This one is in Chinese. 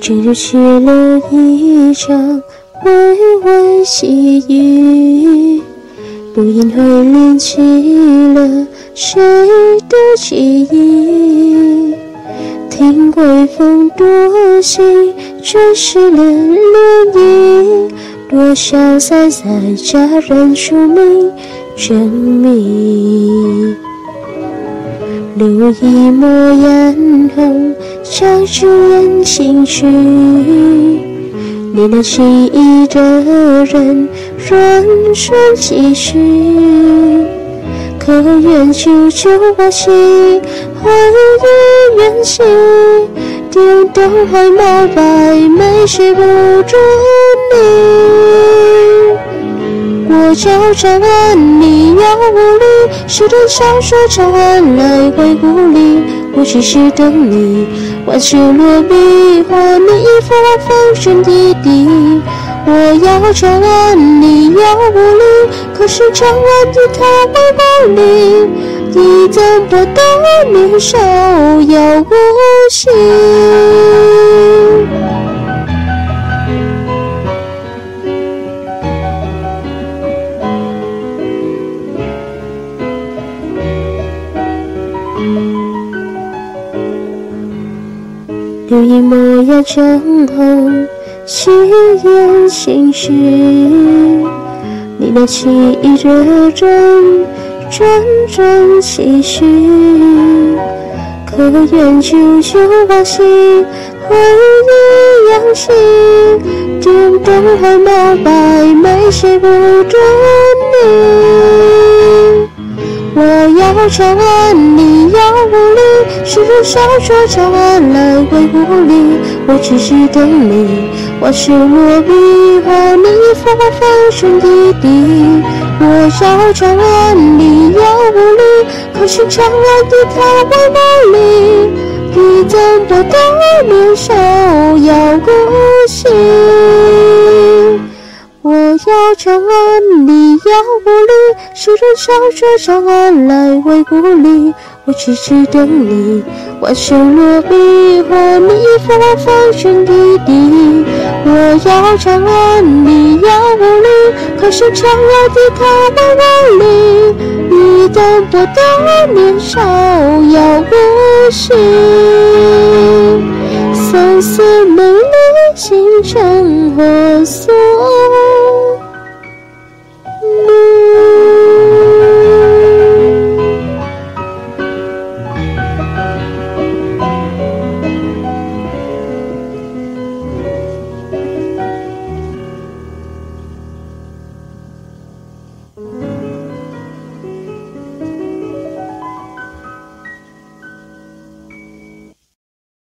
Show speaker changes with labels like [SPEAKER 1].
[SPEAKER 1] 正如起了一场微微细雨，不因会连起了谁的记忆。听微风多情，吹湿了涟漪，多少塞在戛然出名真谜。留一抹嫣红，唱出人心曲。你那心仪的人，软软几许？可愿久久把心回忆远行？颠倒海毛白，没谁不着你。我朝长安，你要无力，是等小说长安来回故里。我只是等你，挽袖落笔，画你一幅风声滴滴。我要长安，你要无力，可是长安的他会梦里，你怎么到年少要无心？留一抹芽正红，细言心事。你那情意热忱，转转唏嘘。可愿久久把心回忆扬起？颠倒海毛白，没谁不着你。我要长安，你要无力，是等小说长安来回故里。我只是等你，挽袖落笔，画你一幅风声滴滴。我要长安，你要无力，可是长安的他会梦里，你怎么到年少要孤行？我要长安，你要无力，是等小说长安来回故里。我只是等你，挽袖落笔，画你一幅风声滴滴。我要长安，你要无力，可是长安的他会梦里，你怎么到年少要无心？相思美丽心成